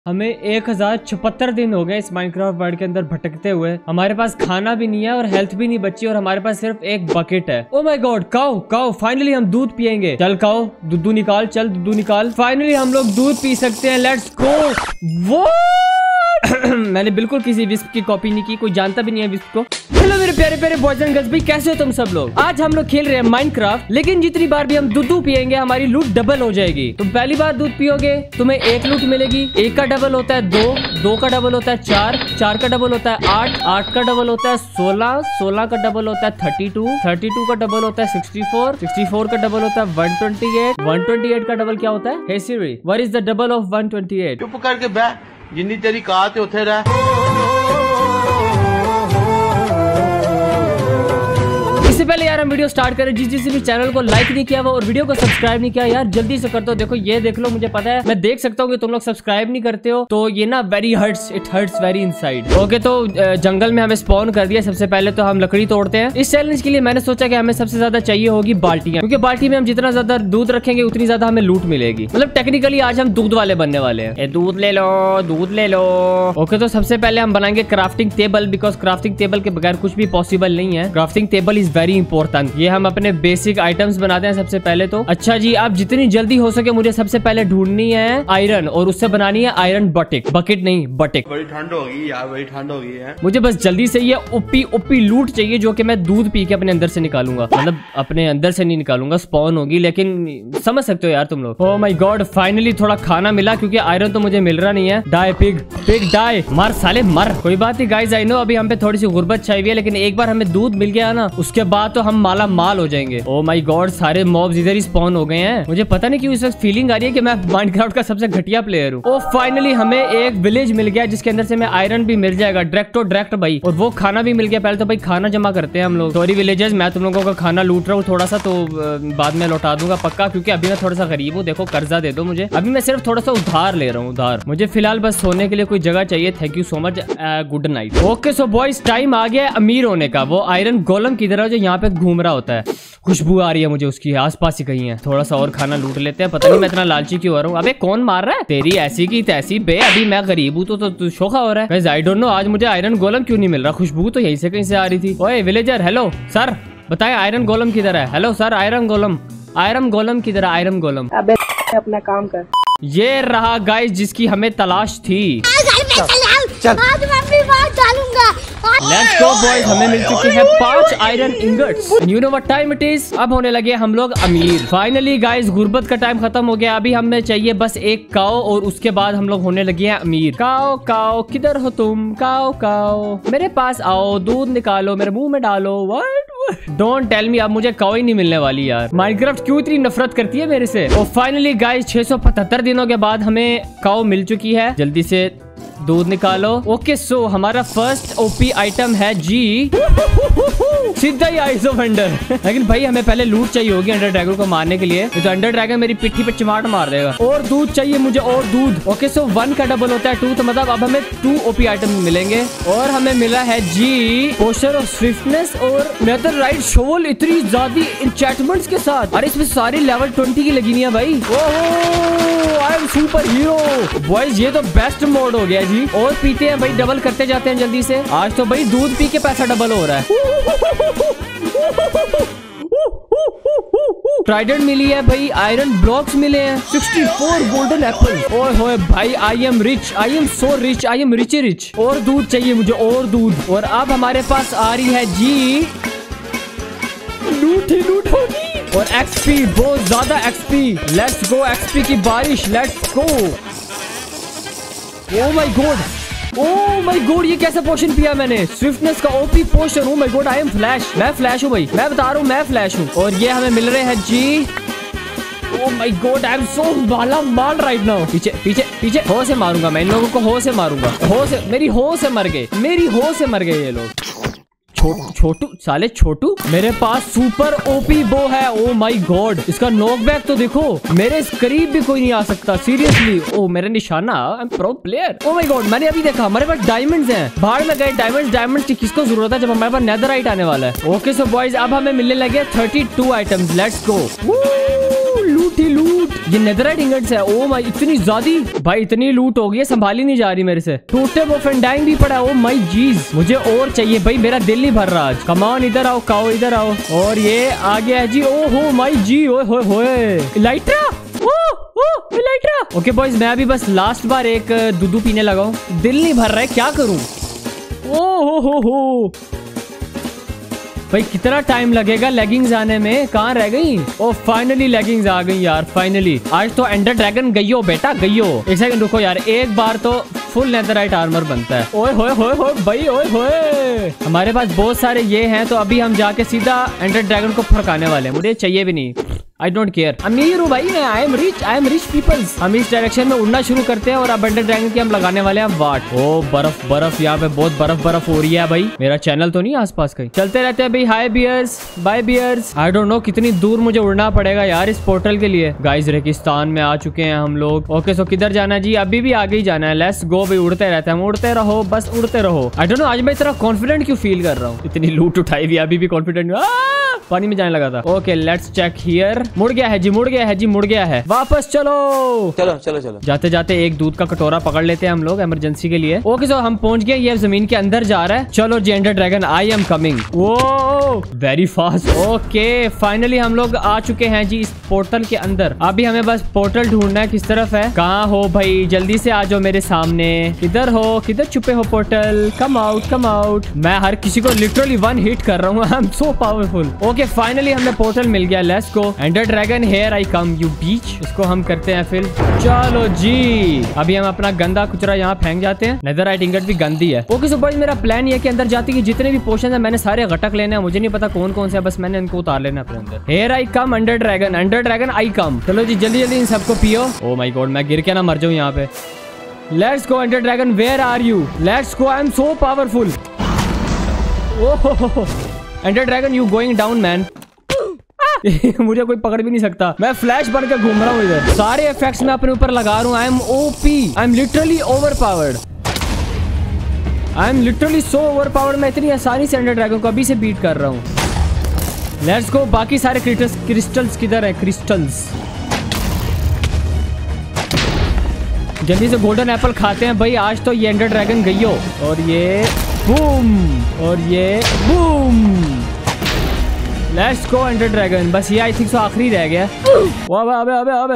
हमें 1076 दिन हो गए इस माइनक्राफ्ट वर्ल्ड के अंदर भटकते हुए। हमारे पास खाना भी नहीं है और हेल्थ भी नहीं बची और हमारे पास सिर्फ एक बकेट है। Oh my god, cow cow, finally हम दूध पियेंगे। चल काऊ, दूध निकाल, चल दूध निकाल। फाइनली हम लोग दूध पी सकते हैं। Let's go. वो मैंने बिल्कुल किसी विस्प की कॉपी नहीं की, कोई जानता भी नहीं है विस्प को। हेलो मेरे प्यारे प्यारे बॉयज एंड गर्ल्स, भाई कैसे हो तुम सब लोग। आज हम लोग खेल रहे हैं माइनक्राफ्ट, लेकिन जितनी बार भी हम दूध पियेंगे हमारी लूट डबल हो जाएगी। तुम पहली बार दूध पियोगे तुम्हें 1 लूट मिलेगी। 1 का डबल होता है 2, 2 का डबल होता है 4, 4 का डबल होता है 8, 8 का डबल होता है 16, 16 का डबल होता है 32, 32 का डबल होता है 64, 64 का डबल होता है 128, 128 का डबल क्या होता है? Hey Siri, what is the double of 128? चुप करके बैठ, जिन्नी तेरी कात है उथे रह। इससे पहले यार हम वीडियो स्टार्ट करें, जिस भी चैनल को लाइक नहीं किया वो और वीडियो को सब्सक्राइब नहीं किया यार जल्दी से कर दो। देखो ये देख लो, मुझे पता है, मैं देख सकता हूँ कि तुम लोग सब्सक्राइब नहीं करते हो, तो ये ना very hurts, it hurts very inside. Okay, तो जंगल में हमें स्पॉन कर दिया। सबसे पहले तो हम लकड़ी तोड़ते हैं। इस चैलेंज के लिए मैंने सोचा कि हमें सबसे ज्यादा चाहिए होगी बाल्टियां, क्योंकि बाल्टी में हम जितना ज्यादा दूध रखेंगे उतनी ज्यादा हमें लूट मिलेगी। मतलब टेक्निकली आज हम दूध वाले बनने वाले हैं। दूध ले लो, दूध ले लो। ओके, तो सबसे पहले हम बनाएंगे crafting table, because crafting table के बगैर कुछ भी पॉसिबल नहीं है। Crafting table is very important. ये हम अपने बेसिक आइटम्स बनाते हैं सबसे पहले तो। अच्छा जी, आप जितनी जल्दी हो सके मुझे सबसे पहले ढूंढनी है आयरन, और उससे बनानी है आयरन बकेट। बकेट नहीं, बटेक। बड़ी ठंड होगी यार, बड़ी ठंड होगी है। मुझे बस जल्दी से ये ओपी ओपी लूट चाहिए, जो कि मैं दूध पी के अपने अंदर से निकालूंगा। मतलब अपने अंदर से नहीं निकालूंगा, स्पॉन होगी, लेकिन समझ सकते हो यार तुम लोग। ओह माय गॉड, फाइनली थोड़ा खाना मिला, क्योंकि आयरन तो मुझे मिल रहा नहीं है। डाई पिग, पिग डाई, मर साले मर। कोई बात नहीं गाइस, आई नो अभी हम पे थोड़ी सी गुर्बत छाई हुई है, लेकिन एक बार हमें दूध मिल गया ना, उसके बाद तो हम माला माल हो जाएंगे। ओह माय गॉड, सारे मॉब्स इधर ही स्पॉन हो गए हैं। मुझे पता नहीं क्यों इस वक्त फीलिंग आ रही है कि मैं माइनक्राफ्ट का सबसे घटिया प्लेयर हूँ। ओह फाइनली हमें एक विलेज मिल गया, जिसके अंदर से हमें आयरन भी मिल जाएगा डायरेक्ट भाई, और वो खाना भी मिल गया। पहले तो भाई खाना जमा करते हैं हम लोग। सॉरी विलेजर्स, मैं तुम लोगों का खाना लूट रहा हूँ थोड़ा सा, तो बाद में लौटा दूंगा पक्का, क्योंकि अभी मैं थोड़ा सा गरीब हूँ। देखो कर्जा दे दो मुझे, अभी मैं सिर्फ थोड़ा सा उधार ले रहा हूँ, उधार। मुझे फिलहाल बस सोने के लिए कोई जगह चाहिए। Thank you so much, good night. Okay so boys, time आ गया अमीर होने का। वो आयरन गोलम किधर है जो यहाँ पे घूम रहा होता है? खुशबू आ रही है मुझे उसकी, आसपास ही कहीं है। थोड़ा सा और खाना लूट लेते हैं। पता नहीं मैं इतना लालची क्यों हो रहा हूँ। अबे कौन मार रहा है? तेरी ऐसी की तैसी बे, अभी मैं गरीब हूँ तो तू शोखा हो रहा है। आई डोंट नो आज मुझे आयरन गोलम क्यों नहीं मिल रहा। खुशबू तो यहीं से कहीं से आ रही थी। ओए विलेजर, हेलो सर, बताए आयरन गोलम किधर है? Hello sir, iron golem, iron golem किधर है? आयरन गोलम, अबे अपना काम कर। ये रहा गाइस जिसकी हमें तलाश थी। चल। आज मैं अपनी बात डालूंगा। लेट्स गो बॉयज, हमें मिल चुके हैं 5 iron ingots. You know what time it is? अब होने लगे हम लोग अमीर। फाइनली गाइस, गुर्बत का टाइम खत्म हो गया। अभी हमें चाहिए बस एक काओ, और उसके बाद हम लोग होने लगे हैं अमीर। काओ काओ, किधर हो तुम? काओ काओ, मेरे पास आओ, दूध निकालो, मेरे मुंह में डालो। व्हाट? डोंट टेल मी, अब मुझे काओ ही नहीं मिलने वाली यार। माइनक्राफ्ट क्यों इतनी नफरत करती है मेरे से? और फाइनली गाइस 675 दिनों के बाद हमें काओ मिल चुकी है। जल्दी से दूध निकालो। ओके सो हमारा फर्स्ट ओपी आइटम है जी, सीधा ही आइस ऑफ अंडर। लेकिन भाई हमें पहले लूट चाहिए होगी अंडर ड्रैगन को मारने के लिए, तो अंडर ड्रैगन मेरी पिट्ठी पे चिमाट मार देगा। और दूध चाहिए मुझे, और दूध। ओके सो 1 का डबल होता है 2, तो मतलब अब हमें 2 ओपी आइटम मिलेंगे। और हमें मिला है जी पोस्टर ऑफ स्विफ्टनेस और नेदरराइट शोवल, इतनी ज्यादा एन्चेंटमेंट्स के साथ। अरे इसमें सारी लेवल 20 की लगी नहीं है भाई। Oh I am super hero boys, ये तो बेस्ट मोड हो गया जी। और पीते हैं भाई, डबल करते जाते हैं जल्दी से। आज तो भाई दूध पी के पैसा डबल हो रहा है। ट्राइडेंट मिली है भाई, आयरन ब्लॉक्स मिले हैं, 64 गोल्डन एप्पल। ओए होए भाई, I am rich, I am so rich, I am rich rich. और दूध चाहिए मुझे, और दूध। और अब हमारे पास आ रही है जी लूट ही लूट होगी, और एक्सपी, बहुत ज्यादा एक्सपी। लेट्स गो, एक्सपी की बारिश, let's go. Oh my god, oh my god, ये कैसा पोशन पिया मैंने? स्विफ्टनेस का OP potion. Oh my god, I am flash, मैं फ्लैश हूँ भाई, मैं बता रहा हूँ मैं फ्लैश हूँ। और ये हमें मिल रहे हैं जी, oh my god, I am so माला माल राइट नाउ। पीछे पीछे पीछे, हो से मारूंगा मैं इन लोगों को, हो से मारूंगा। हो से, मेरी हो से मर गए, मेरी हो से मर गए ये लोग। छोटू साले छोटू, मेरे पास सुपर ओपी बो है। ओ माय गॉड, इसका नॉकबैक तो देखो, मेरे इस करीब भी कोई नहीं आ सकता सीरियसली। ओ मेरा निशाना, I am pro player. Oh my god, मैंने अभी देखा हमारे पास डायमंड्स हैं। बाहर में गए डायमंड्स, डायमंड्स की किसको जरूरत है जब हमारे पास नेदरराइट आने वाला है। ओके सो बॉयज, अब हमें मिलने लगे 32 आइटम्स। लेट्स गो, लूट ही लूट। ये नेदरराइट इंगट्स है। ओ माय, इतनी ज्यादा भाई, इतनी लूट हो गई है, संभाली नहीं जा रही मेरे से। टोटे वो फेंडाइंग भी पड़ा। ओ माय जीज, मुझे और चाहिए भाई, मेरा दिल नहीं भर रहा आज। कमान, इधर आओ काओ, इधर आओ। और ये आ गया है जी। ओ हो माय जी, ओए होए होए, इलाइट्रा। इलाइट्रा। ओके बॉयज, मैं अभी बस लास्ट बार एक दूध पीने लगा हूँ। दिल नहीं भर रहा है, क्या करूँ। ओ हो भाई, कितना टाइम लगेगा लेगिंग्स आने में, कहाँ रह गई। ओ फाइनली लेगिंग्स आ गई यार, फाइनली। आज तो एंडर ड्रैगन गइयो बेटा, गइयो। एक सेकंड रुको यार, एक बार तो फुल नेदरराइट आर्मर बनता है। ओए होए होए होए भाई, ओए होए। हमारे पास बहुत सारे ये हैं, तो अभी हम जाके सीधा एंडर ड्रैगन को फड़काने वाले हैं। मुझे चाहिए भी नहीं, आई डोंट केयर। अमीर हूँ भाई मैं, आई एम रिच पीपल्स। हम इस डायरेक्शन में उड़ना शुरू करते हैं और अब एंडर ड्रैगन की हम लगाने वाले हैं वाट। ओ बर्फ बर्फ, यहाँ पे बहुत बर्फ हो रही है भाई। मेरा चैनल तो नहीं आसपास कहीं। चलते रहते हैं भाई। Hi bears, bye bears. I don't know कितनी दूर मुझे उड़ना पड़ेगा यार इस पोर्टल के लिए। गाइस रेगिस्तान में आ चुके हैं हम लोग। ओके सो किधर जाना है जी, अभी भी आगे ही जाना है। लेट्स गो भाई, उड़ते रहते हैं हम, उड़ते रहो, बस उड़ते रहो। आई डोंट नो आज मैं इतना कॉन्फिडेंट क्यों फील कर रहा हूँ। इतनी लूट उठाई हुई, अभी भी कॉन्फिडेंट। पानी में जाने लगा था। Okay let's check here. मुड़ गया है जी, मुड़ गया है जी, मुड़ गया है। वापस चलो चलो चलो चलो। जाते जाते एक दूध का कटोरा पकड़ लेते हैं हम लोग इमरजेंसी के लिए। ओके सो हम पहुंच गए, ये जमीन के अंदर जा रहा है। चलो जी ender dragon, I am coming. वो वेरी फास्ट। ओके फाइनली हम लोग आ चुके हैं जी इस पोर्टल के अंदर। अभी हमें बस पोर्टल ढूंढना है, किस तरफ है। कहाँ हो भाई, जल्दी से आ जाओ मेरे सामने। किधर हो, किधर छुपे हो portal. Come out come out. मैं हर किसी को लिटरली वन हिट कर रहा हूँ, I am so powerful. Okay finally हमें पोर्टल मिल गया। Let's go ender dragon, here I come you bitch. इसको हम करते हैं फिल। चलो जी, अभी हम अपना गंदा कुचरा यहाँ फेंक जाते हैं। नेदरराइट इंगट भी गंदी है। ओके सो बॉयज, मेरा प्लान ये है कि अंदर जाते कि जितने भी पोशन है मैंने सारे घटक लेने हैं। मुझे नहीं पता कौन कौन से है, बस मैंने इनको उतार लेना अपने अंदर। Here I come ender dragon I come. चलो जी जल्दी जल्दी इन सबको पियो। ओ माय गॉड, मैं गिर के ना मर जाऊं यहाँ पे। Let's go ender dragon, where are you. Let's go, I am so powerful. Oh ender dragon, you going down man. मुझे कोई पकड़ भी नहीं सकता, मैं फ्लैश बन के घूम रहा हूँ इधर। सारे इफेक्ट्स मैं अपने ऊपर लगा रहा हूँ। I am OP, I am literally overpowered. I am literally so overpowered. मैं इतनी आसानी से एंडर ड्रैगन को अभी से बीट कर रहा हूँ। Let's go. बाकी सारे क्रिस्टल्स किधर है, क्रिस्टल्स। जल्दी से गोल्डन एप्पल खाते हैं भाई, आज तो ये एंडर ड्रैगन गई हो। और ये बूम, और ये boom. Let's go ender dragon. बस ये आई थिंक सो आखिरी रह गया। अबे अबे अबे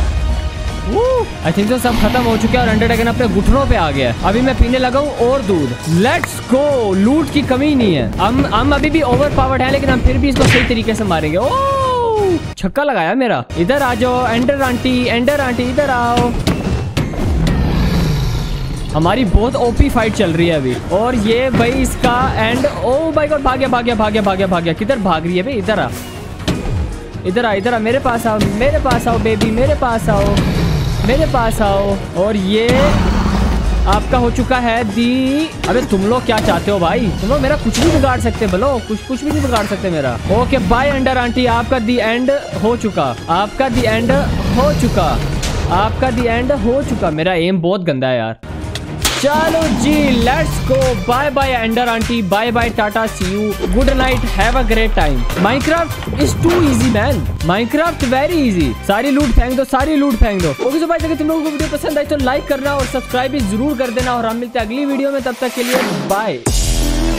आई थिंक सो सब खत्म हो चुके हैं और एंडर ड्रैगन अपने घुटनों पे आ गया। अभी मैं पीने लगा हूँ और दूध। लेट्स गो, लूट की कमी नहीं है। हम अभी भी ओवर पावर्ड है, लेकिन हम फिर भी इसको सही तरीके से मारेंगे। ओ छक्का लगाया मेरा। इधर आ जाओ एंडर आंटी, एंडर आंटी इधर आओ। हमारी बहुत ओपी फाइट चल रही है अभी। और ये भाई इसका एंड। ओ भाई गॉड, भाग गया। किधर भाग रही है भाई, इधर आ, इधर आ, इधर आ, मेरे पास आओ, मेरे पास आओ बेबी, मेरे पास आओ, मेरे पास आओ। और ये आपका हो चुका है दी। अबे तुम लोग क्या चाहते हो भाई, तुम लोग मेरा कुछ भी बिगाड़ सकते, बोलो कुछ भी नहीं बिगाड़ सकते मेरा। ओके बाय एंडर आंटी, आपका दी एंड हो चुका, आपका दी एंड हो चुका, आपका दी एंड हो चुका। मेरा एम बहुत गंदा है यार। चलो जी let's go. Bye bye ender aunty, bye bye, tata, see you, good night, have a great time. Minecraft is too easy man, Minecraft very easy. सारी लूट फेंक दो, सारी लूट फेंक दो। ओके सो भाई, अगर तुम लोगों को वीडियो पसंद आई तो लाइक करना और सब्सक्राइब भी जरूर कर देना। और हम मिलते हैं अगली वीडियो में, तब तक के लिए बाय।